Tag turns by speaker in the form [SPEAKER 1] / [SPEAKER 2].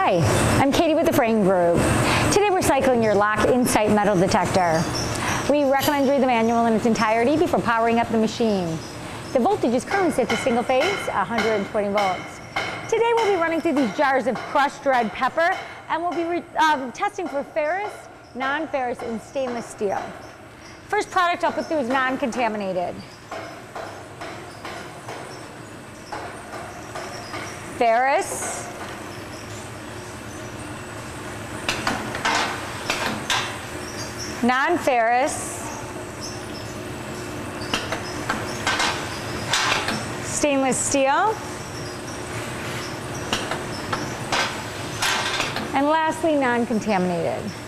[SPEAKER 1] Hi, I'm Katie with the Frain Group. Today we're cycling your Lock Insight metal detector. We recommend read the manual in its entirety before powering up the machine. The voltage is currently set to single phase, 120 volts. Today we'll be running through these jars of crushed red pepper, and we'll be testing for ferrous, non-ferrous, and stainless steel. First product I'll put through is non-contaminated. Ferrous, non-ferrous, stainless steel, and lastly, non-contaminated.